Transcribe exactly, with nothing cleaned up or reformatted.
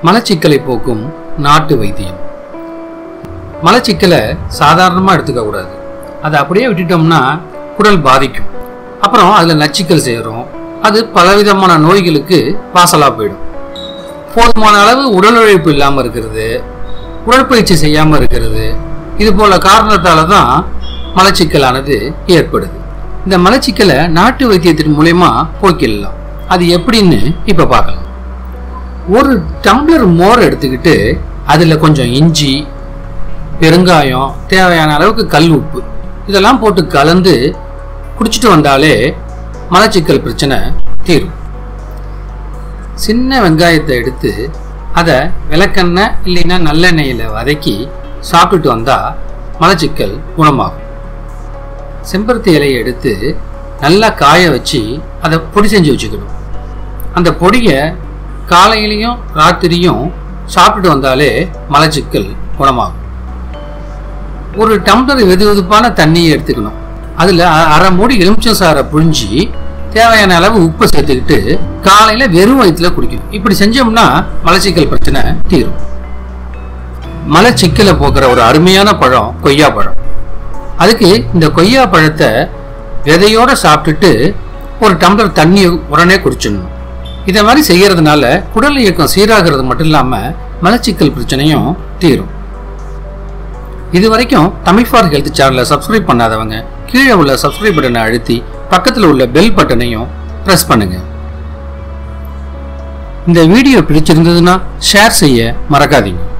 மலச்சிக்கலை போக்கும் நாட்டு வைத்தியம். மலச்சிக்கலை சாதாரணமாக எடுத்துக்க கூடாது. அதை அப்படியே விட்டுட்டோம்னா குடல் பாதிக்கும். அப்புறம் அதில் நச்சுக்கள் சேரும். அது பலவிதமான நோய்களுக்கு வாசலாக போயிடும். போதுமான அளவு உடல் உழைப்பு இல்லாமல் இருக்கிறது, உடற்பயிற்சி செய்யாமல் இருக்கிறது, இது போல காரணத்தால தான் மலச்சிக்கலானது ஏற்படுது. இந்த மலச்சிக்கலை நாட்டு வைத்தியத்தின் மூலமா போக்கிடலாம். அது எப்படின்னு இப்ப பார்க்கலாம். ஒரு டம்ளர் மோர் எடுத்துக்கிட்டு அதுல கொஞ்சம் இஞ்சி, பெருங்காயம், தேவையான அளவுக்கு கல் உப்பு இதெல்லாம் போட்டு கலந்து குடிச்சிட்டு வந்தாலே மலச்சிக்கல் பிரச்சனை தீரும். சின்ன வெங்காயத்தை எடுத்து அதை விளக்கெண்ணெய் இல்லைன்னா நல்லெண்ணெயில் வதக்கி சாப்பிட்டுட்டு வந்தா மலச்சிக்கல் குணமாகும். செம்பருத்தி இலையை எடுத்து நல்லா காய வச்சு அதை பொடி செஞ்சு வச்சுக்கணும். அந்த பொடியை காலையிலையும் ராத்திரியும் சாப்பிட்டு வந்தாலே மலச்சிக்கல் குணமாகும். ஒரு டம்ளர் வெது வெதுப்பான தண்ணியை எடுத்துக்கணும். அதில் அரை மூடி எலுமிச்சம் சாறை புழிஞ்சி தேவையான அளவு உப்பை சேர்த்துக்கிட்டு காலையில் வெறும் வயிற்றுல குடிக்கணும். இப்படி செஞ்சோம்னா மலச்சிக்கல் பிரச்சனை தீரும். மலச்சிக்கலை போக்குற ஒரு அருமையான பழம் கொய்யா பழம். அதுக்கு இந்த கொய்யா பழத்தை விதையோட சாப்பிட்டுட்டு ஒரு டம்ளர் தண்ணியை உடனே குடிச்சிடணும். இதை மாதிரி செய்யறதுனால குடல் இயக்கம் சீராகிறது மட்டும் இல்லாம மலச்சிக்கல் பிரச்சனையும் தீரும். இது வரைக்கும் தமிழ் ஃபார் ஹெல்த் சேனலை சப்ஸ்கிரைப் பண்ணாதவங்க கீழே உள்ள சப்ஸ்கிரைப் பட்டனை அழுத்தி பக்கத்தில் உள்ள பெல் பட்டனையும் பிரஸ் பண்ணுங்க. இந்த வீடியோ பிடிச்சிருந்ததுன்னா ஷேர் செய்ய மறக்காதீங்க.